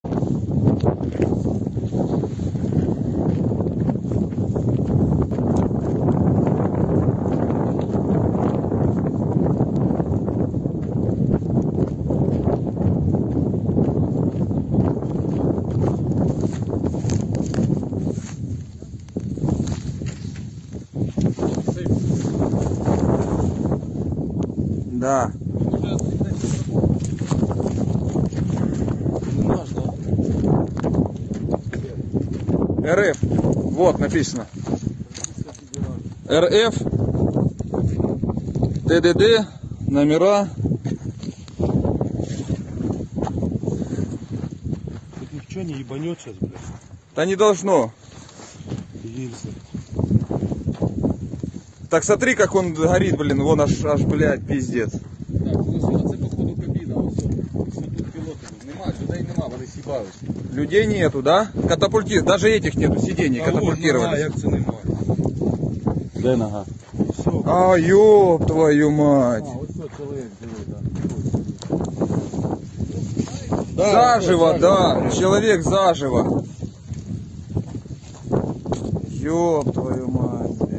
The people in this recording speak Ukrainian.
Да. РФ. Вот написано. РФ. ТДД. Номера. Тут ничего не ебанет сейчас, блядь. Да не должно. Гильза. Так смотри, как он горит, блин, вон аж, блядь, пиздец. Так, ну все, це походу кабіна, ось тут пілоти. Нема, людей нема, вони сібались. Людей нету, да? Катапульти, даже этих нету, сидений катапультировали. Як це немає? Де нога? Все. А, ёб твою мать. Ось все, чоловік, диви, Да, заживо, да. Человек заживо. Ёб твою мать.